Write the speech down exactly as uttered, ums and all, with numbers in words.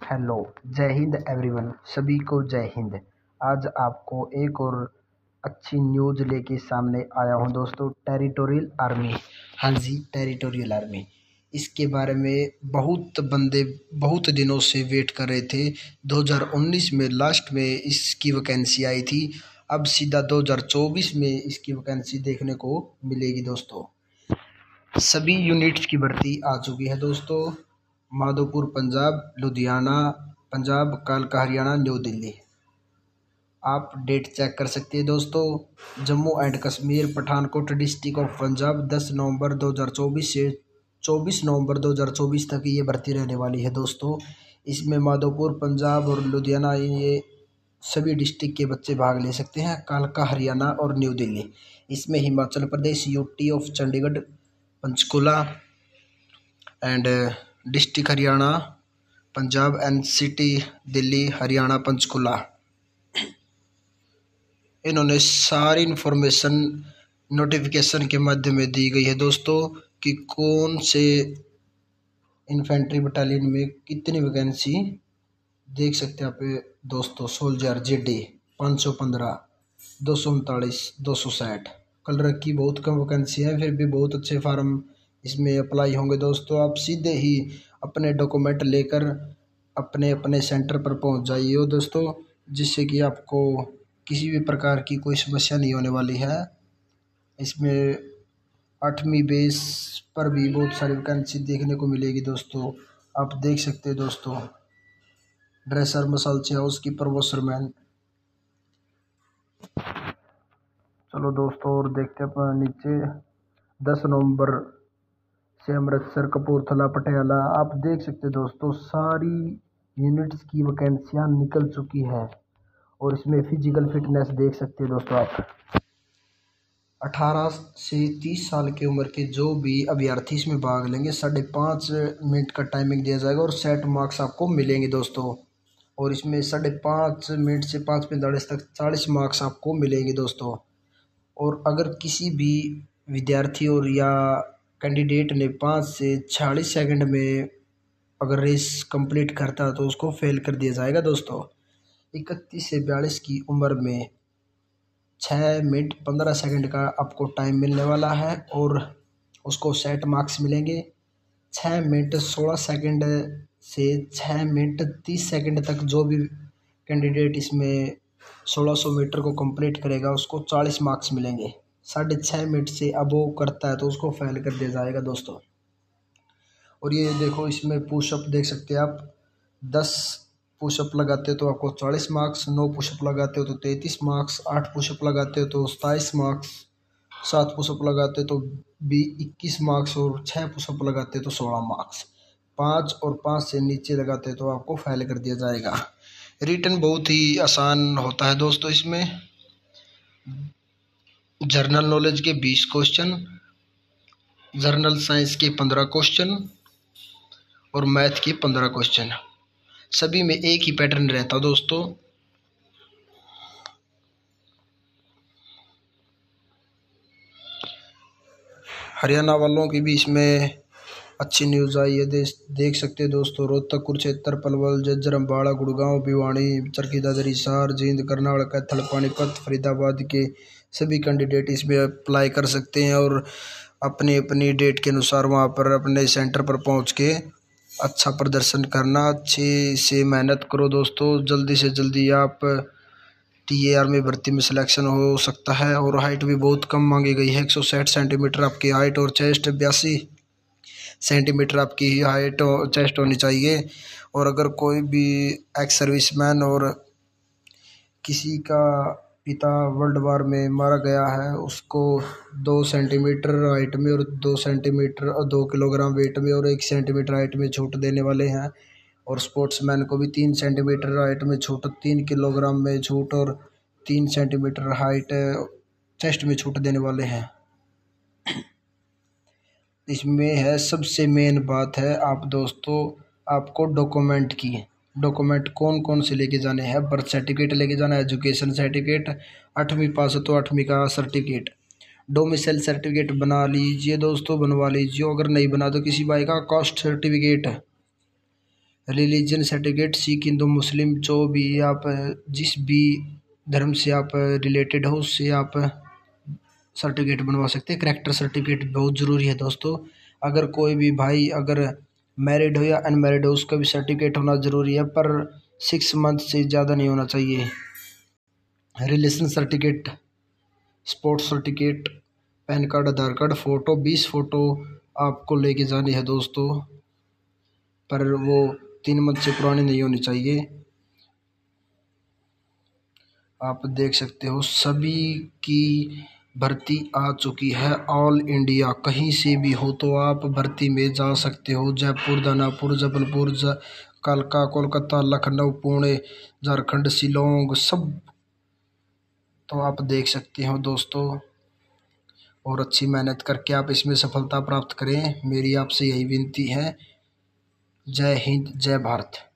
Hello, जय Hind everyone. सभी को जय हिंद। आज आपको एक और अच्छी न्यूज़ लेके सामने आया हूँ दोस्तों। टेरिटोरियल आर्मी, हाँ जी टेरिटोरियल आर्मी, इसके बारे में बहुत बंदे बहुत दिनों से वेट कर रहे थे। दो हज़ार उन्नीस में लास्ट में इसकी वैकेंसी आई थी। अब सीधा दो हज़ार चौबीस में इसकी वैकेंसी देखने को मिलेगी दोस्तों। सभी यूनिट्स की भर्ती आ चुकी है दोस्तों। माधोपुर पंजाब, लुधियाना पंजाब, कालका हरियाणा, न्यू दिल्ली। आप डेट चेक कर सकते हैं दोस्तों। Jammu and Kashmir, Pathankot district of Punjab, दस नवंबर दो हज़ार चौबीस से चौबीस नवंबर दो हज़ार चौबीस तक ये भर्ती रहने वाली है दोस्तों। इसमें माधोपुर पंजाब और लुधियाना ये सभी डिस्ट्रिक्ट के बच्चे भाग ले सकते हैं। कालका हरियाणा और न्यू दिल्ली, इसमें Himachal Pradesh, UT of Chandigarh, Panchkula and district Haryana Punjab, NCT Delhi, Haryana Panchkula. इन्होंने सारी इन्फॉर्मेशन नोटिफिकेशन के माध्यम में दी गई है दोस्तों कि कौन से इन्फेंट्री बटालियन में कितनी वैकेंसी। देख सकते हैं आप दोस्तों। सोल्जर जेडी पाँच सौ पंद्रह, दो सौ उनतालीस, दो सौ साठ। कलर की बहुत कम वैकेंसी है, फिर भी बहुत अच्छे फार्म इसमें अप्लाई होंगे दोस्तों। आप सीधे ही अपने डॉक्यूमेंट लेकर अपने अपने सेंटर पर पहुंच जाइए दोस्तों, जिससे कि आपको किसी भी प्रकार की कोई समस्या नहीं होने वाली है। इसमें आठवीं बेस पर भी बहुत सारी वैकेंसी देखने को मिलेगी दोस्तों। आप देख सकते हैं दोस्तों। ड्रेसर, मसाल हाउस की प्रमोशनमैन। चलो दोस्तों और देखते हैं अपना नीचे। दस नवंबर से अमृतसर, कपूरथला, पटियाला। आप देख सकते हैं दोस्तों सारी यूनिट्स की वैकेंसियां निकल चुकी है। और इसमें फिजिकल फिटनेस देख सकते हैं दोस्तों आप। अठारह से तीस साल की उम्र के जो भी अभ्यर्थी इसमें भाग लेंगे, साढ़े पाँच मिनट का टाइमिंग दिया जाएगा और सेट मार्क्स आपको मिलेंगे दोस्तों। और इसमें साढ़े पाँच मिनट से पाँच पैंतालीस तक चालीस मार्क्स आपको मिलेंगे दोस्तों। और अगर किसी भी विद्यार्थी और या कैंडिडेट ने पाँच से छियालीस सेकंड में अगर रेस कंप्लीट करता है तो उसको फेल कर दिया जाएगा दोस्तों। इकतीस से बयालीस की उम्र में छः मिनट पंद्रह सेकंड का आपको टाइम मिलने वाला है और उसको सेट मार्क्स मिलेंगे। छः मिनट सोलह सेकंड से छः मिनट तीस सेकंड तक जो भी कैंडिडेट इसमें सोलह सौ मीटर को कंप्लीट करेगा उसको चालीस मार्क्स मिलेंगे। साढ़े छः मिनट से अब वो करता है तो उसको फेल कर दिया जाएगा दोस्तों। और ये देखो इसमें पुशअप देख सकते हैं आप। दस पुशअप लगाते हो तो आपको चालीस मार्क्स, नौ पुशअप लगाते हो तो तैंतीस मार्क्स, आठ पुशअप लगाते हो तो सताईस मार्क्स, सात पुशअप लगाते हो तो भी इक्कीस मार्क्स और छः पुशअप लगाते हो तो सोलह मार्क्स। पाँच और पाँच से नीचे लगाते हो तो आपको फेल कर दिया जाएगा। रिटन बहुत ही आसान होता है दोस्तों। इसमें जर्नल नॉलेज के बीस क्वेश्चन, जर्नल साइंस के पंद्रह क्वेश्चन और मैथ के पंद्रह क्वेश्चन। सभी में एक ही पैटर्न रहता है दोस्तों। हरियाणा वालों की भी इसमें अच्छी न्यूज़ आई है। दे, देख सकते हैं दोस्तों। रोहतक, कुरुक्षेत्र, पलवल, झज्जर, अम्बाड़ा, गुड़गांव, भिवानी, चरखी दादरी, हिसार, जींद, करनाल, कैथल, पानीपत, फरीदाबाद के सभी कैंडिडेट इसमें अप्लाई कर सकते हैं और अपनी अपनी डेट के अनुसार वहां पर अपने सेंटर पर पहुंच के अच्छा प्रदर्शन करना। अच्छे से मेहनत करो दोस्तों। जल्दी से जल्दी आप टीएआर में भर्ती में सिलेक्शन हो सकता है। और हाइट भी बहुत कम मांगी गई है। एक सौ साठ सेंटीमीटर आपकी हाइट और चेस्ट बयासी सेंटीमीटर आपकी हाइट और चेस्ट होनी चाहिए। और अगर कोई भी एक्स सर्विसमैन और किसी का पिता वर्ल्ड वार में मारा गया है उसको दो सेंटीमीटर हाइट में और दो सेंटीमीटर और दो किलोग्राम वेट में और एक सेंटीमीटर हाइट में छूट देने वाले हैं। और स्पोर्ट्समैन को भी तीन सेंटीमीटर हाइट में छूट, तीन किलोग्राम में छूट और तीन सेंटीमीटर हाइट चेस्ट में छूट देने वाले हैं। इसमें है सबसे मेन बात है आप दोस्तों आपको डॉक्यूमेंट की। डॉक्यूमेंट कौन कौन से लेके जाने हैं? बर्थ सर्टिफिकेट लेके जाना है, एजुकेशन सर्टिफिकेट, आठवीं पास हो तो आठवीं का सर्टिफिकेट, डोमिसाइल सर्टिफिकेट बना लीजिए दोस्तों, बनवा लीजिए। अगर नहीं बना तो किसी भाई का caste certificate, religion certificate, Sikh Hindu Muslim जो भी आप जिस भी धर्म से आप रिलेटेड हो उससे आप सर्टिफिकेट बनवा सकते हैं। करैक्टर सर्टिफिकेट बहुत ज़रूरी है दोस्तों। अगर कोई भी भाई अगर मैरिड हो या अनमैरिड हो उसका भी सर्टिफिकेट होना ज़रूरी है, पर सिक्स मंथ से ज़्यादा नहीं होना चाहिए। Relation certificate, sports certificate, PAN card, Aadhaar card, photo, बीस फ़ोटो आपको लेके जानी है दोस्तों, पर वो तीन मंथ से पुरानी नहीं होनी चाहिए। आप देख सकते हो सभी की भर्ती आ चुकी है ऑल इंडिया, कहीं से भी हो तो आप भर्ती में जा सकते हो। जयपुर, दानापुर, जबलपुर, कालका, कोलकाता, लखनऊ, पुणे, झारखंड, शिलोंग, सब तो आप देख सकते हो दोस्तों। और अच्छी मेहनत करके आप इसमें सफलता प्राप्त करें, मेरी आपसे यही विनती है। जय हिंद, जय भारत।